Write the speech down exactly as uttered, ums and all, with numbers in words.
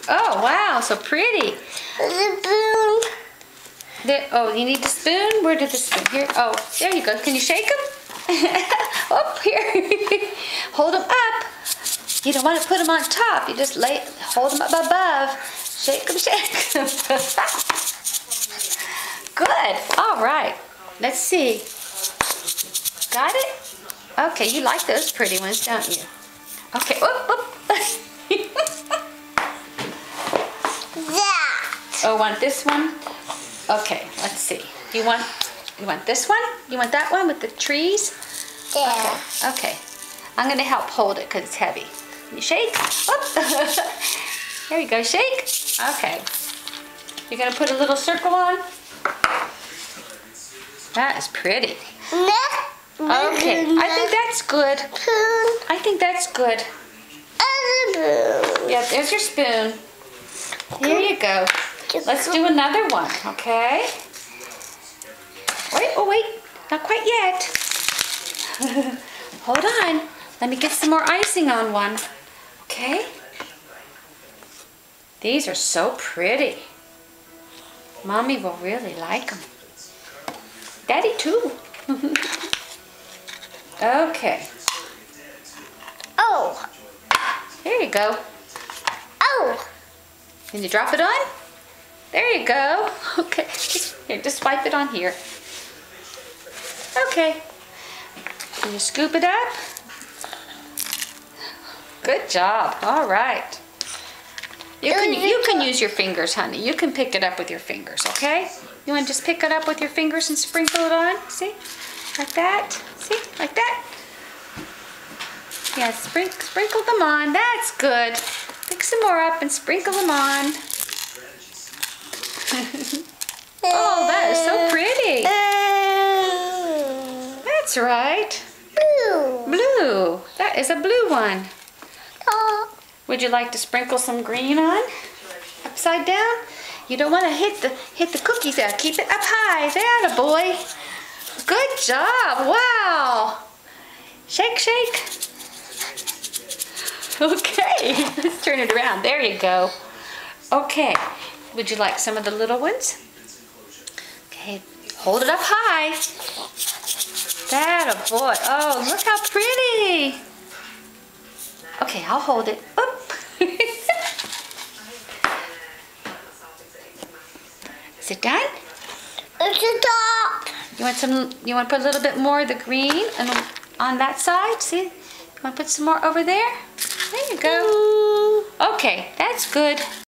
Oh, wow, so pretty. The spoon. The, oh, you need the spoon? Where did the spoon? Here. Oh, there you go. Can you shake them? Oh, here. Hold them up. You don't want to put them on top. You just lay, hold them up above. Shake them, shake them. Good. All right. Let's see. Got it? Okay, you like those pretty ones, don't you? Okay. Whoop, whoop. That. Oh, want this one? Okay, let's see. You want you want this one? You want that one with the trees? Yeah. Okay. Okay. I'm gonna help hold it because it's heavy. Can you shake? Whoop. There you go. Shake. Okay. You're gonna put a little circle on. That is pretty. Okay. I think that's good. I think that's good. Yeah, there's your spoon. Here you go. Let's do another one, okay? Wait, oh wait, not quite yet. Hold on. Let me get some more icing on one. Okay? These are so pretty. Mommy will really like them. Daddy too. Okay. Oh. Here you go. Oh. Can you drop it on? There you go. Okay. Just, here, just wipe it on here. Okay. Can you scoop it up? Good job. All right. You can you can use your fingers, honey. You can pick it up with your fingers, okay? You want to just pick it up with your fingers and sprinkle it on? See? Like that? See? Like that? Yeah, sprinkle, sprinkle them on. That's good. Pick some more up and sprinkle them on. Oh, that is so pretty. That's right. Blue. Blue. That is a blue one. Oh. Would you like to sprinkle some green on? Upside down? You don't want to hit the hit the cookies out. Keep it up high. There, boy. Good job. Wow. Shake, shake. Okay. Let's turn it around. There you go. Okay. Would you like some of the little ones? Okay. Hold it up high. That a boy. Oh, look how pretty. Okay, I'll hold it. Oop. Is it done? It's a top. You want some? You want to put a little bit more of the green and on that side? See? You want to put some more over there? There you go. Okay, that's good.